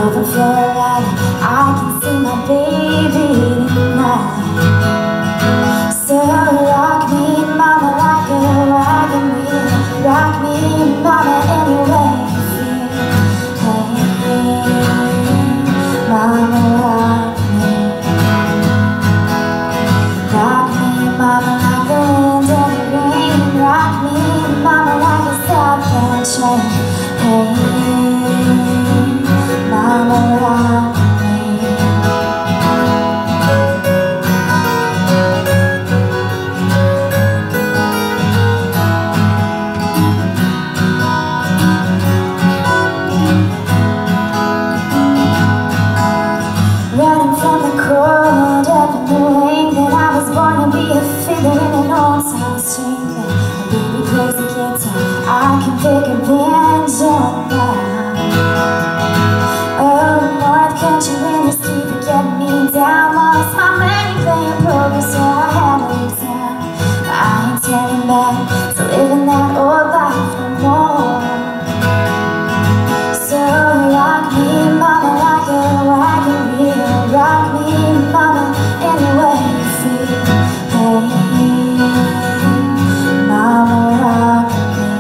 Over Florida, I can see my baby tonight. So rock me, mama, like a wagon wheel. Rock me, mama, any way you feel. Hey, mama, rock me. Rock me, mama, like the wind and the rain. Rock me, mama, like a southbound train. Hey, mama, rock me. Running from the cold up in the rain, that I was born to be a fiddler in an old town string. My baby plays the guitar, I can pick a banjo now. Oh, North Country wind is keeping getting me down. Lost my money playing poker, so I had to leave town. But I ain't turning back to living that old life no more. So rock me, mama, like a wagon wheel. Rock me, mama, any way you feel. Hey, mama, rock me.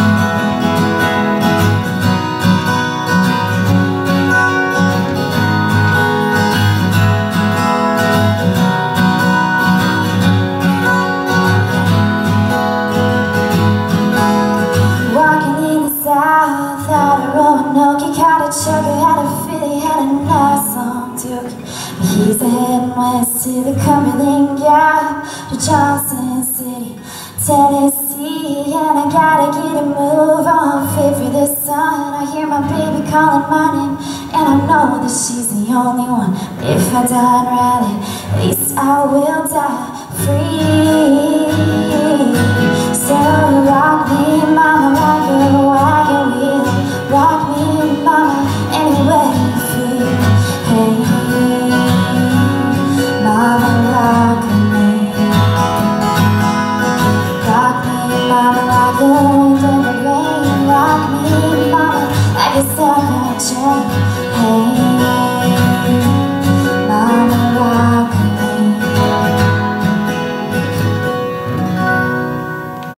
Walking in the south, out of Roanoke, caught a chugger, had a filly, had a nice long duke. He's heading west to the Cumberland Gap, to Johnson City, Tennessee. And I gotta get a move on, fit for the sun. I hear my baby calling my name, and I know that she's the only one. But if I die in Raleigh, at least I will die free.